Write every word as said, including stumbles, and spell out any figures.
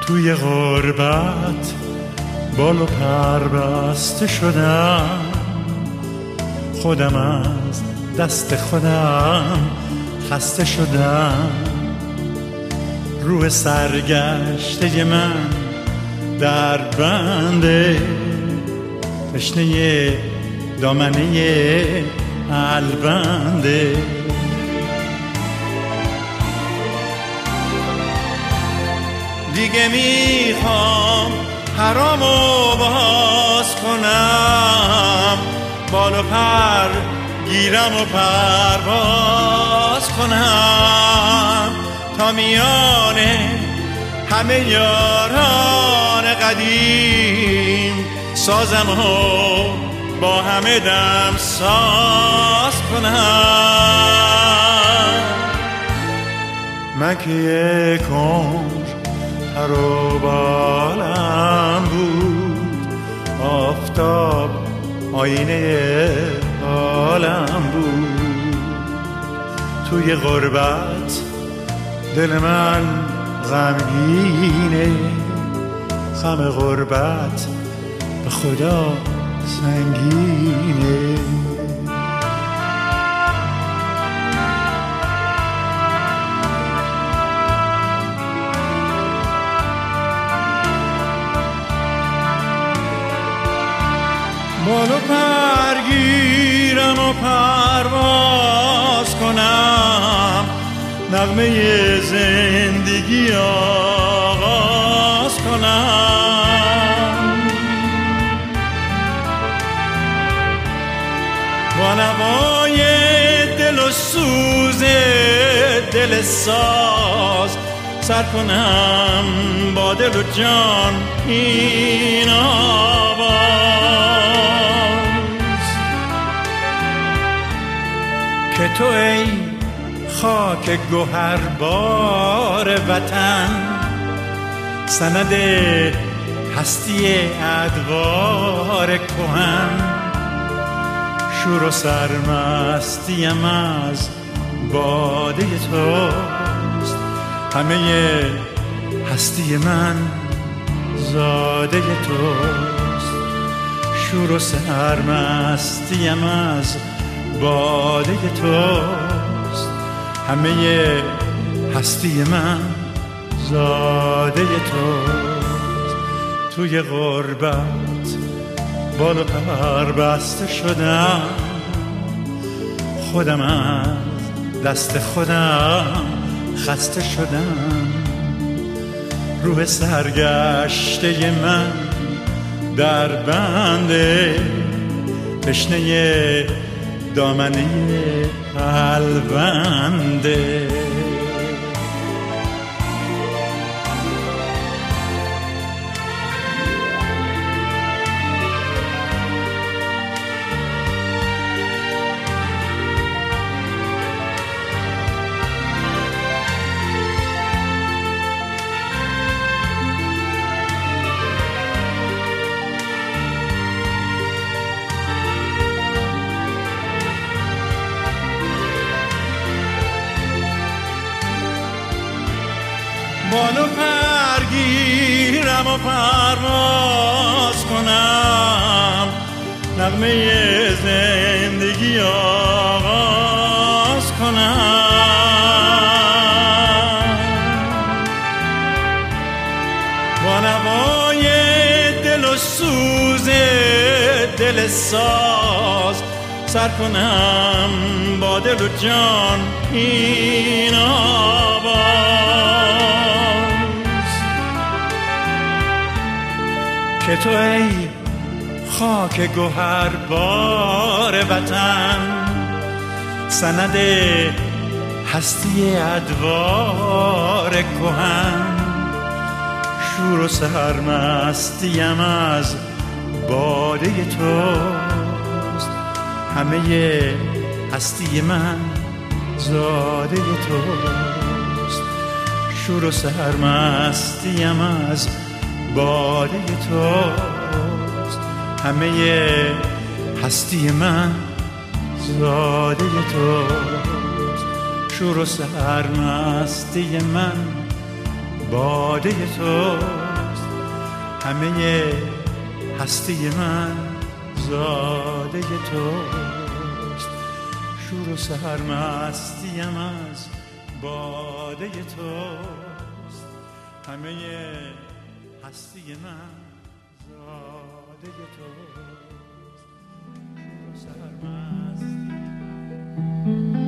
توی غربت بال و پر بسته شدم، خودم از دست خودم خسته شدم. روح سرگشته من در بنده، تشنه دامنه البنده. دیگه میخوام حرامو باز کنم، بال و پر گیرم و پرواز کنم، تا میانه همه یاران قدیم سازم و با همه دم ساز کنم. من که یک عمر پر و بالم بود، آفتاب آینه حالم بود. توی غربت دل من غمگینه، غم غربت به خدا سنگینه. بال و پر گیرم و پرواز کنم، نغمه زندگی آغاز کنم. با نوای دل و سوز دل ساز سر کنم با دل و جان این آواز، که تو ای خاک گوهربار وطن، سند هستی ادوار کهن. شور و سرمستیم از باده توست، همه هستی من زاده توست. شور و سرمستیم از باده توست، همه هستی من زاده توست. توی غربت بال و پر بسته شدم، خودم از دست خودم خسته شدم. روح سرگشته من در بنده، تشنه دامنه البنده. بال و پر گیرم و پرواز کنم، نغمه زندگی آغاز کنم. با نوای دل و سوز دل ساز سر کنم با دل و جان این آواز، که تو ای خاک گوهربار وطن، سند هستی ادوار کهن. شور و سرمستیم از باده توست، همه هستی من زاده توست. شور و سرمستیم از باده توست، همه هستی من زاده توست. شور و سرمستی من باده توست، همه هستی من زاده توست. شور و سحر مستیم از باده توست، همه هستی من زاده توست. شور و سحر مستیم